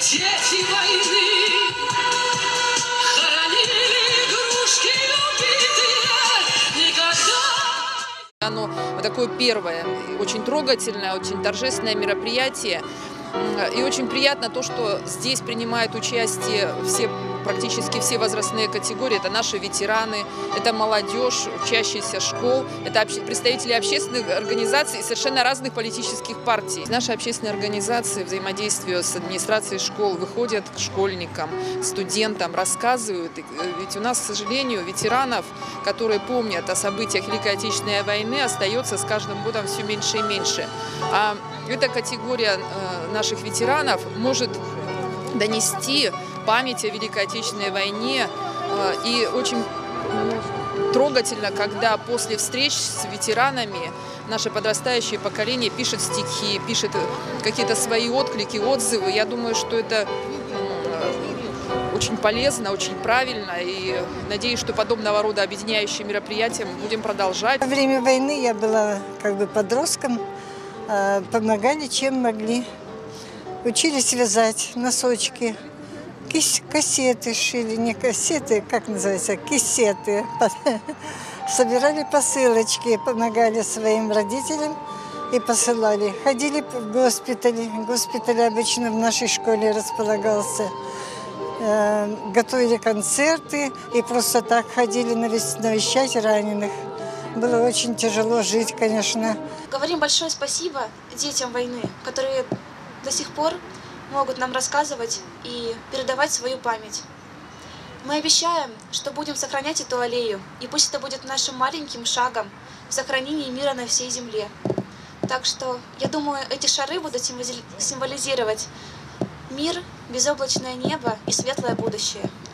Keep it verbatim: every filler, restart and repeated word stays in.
Дети войны хоронили игрушки убитые никогда. Оно такое первое, очень трогательное, очень торжественное мероприятие. И очень приятно то, что здесь принимают участие все, практически все возрастные категории. Это наши ветераны, это молодежь, учащиеся школ, это представители общественных организаций и совершенно разных политических партий. Наши общественные организации взаимодействие с администрацией школ выходят к школьникам, студентам, рассказывают. Ведь у нас, к сожалению, ветеранов, которые помнят о событиях Великой Отечественной войны, остается с каждым годом все меньше и меньше. А эта категория наших ветеранов может донести память о Великой Отечественной войне. И очень трогательно, когда после встреч с ветеранами наше подрастающее поколение пишет стихи, пишет какие-то свои отклики, отзывы. Я думаю, что это очень полезно, очень правильно. И надеюсь, что подобного рода объединяющие мероприятия мы будем продолжать. Во время войны я была как бы подростком. Помогали, чем могли. Учились вязать носочки, кассеты шили, не кассеты, как называется, кисеты. Собирали посылочки, помогали своим родителям и посылали. Ходили в госпитали. Госпиталь обычно в нашей школе располагался. Готовили концерты и просто так ходили навещать раненых. Было очень тяжело жить, конечно. Говорим большое спасибо детям войны, которые до сих пор могут нам рассказывать и передавать свою память. Мы обещаем, что будем сохранять эту аллею, и пусть это будет нашим маленьким шагом в сохранении мира на всей земле. Так что, я думаю, эти шары будут символизировать мир, безоблачное небо и светлое будущее.